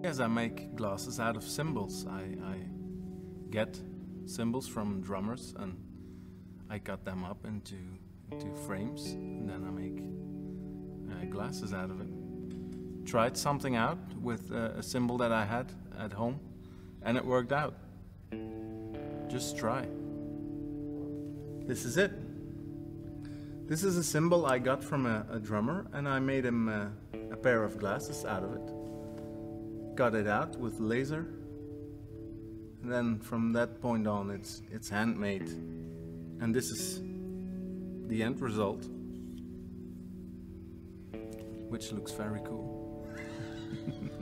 Yes, I make glasses out of cymbals. I get cymbals from drummers and I cut them up into frames, and then I make glasses out of it. Tried something out with a cymbal that I had at home and it worked out. Just try. This is it. This is a cymbal I got from a drummer, and I made him a pair of glasses out of it. Cut it out with laser, and then from that point on it's handmade. And this is the end result, which looks very cool.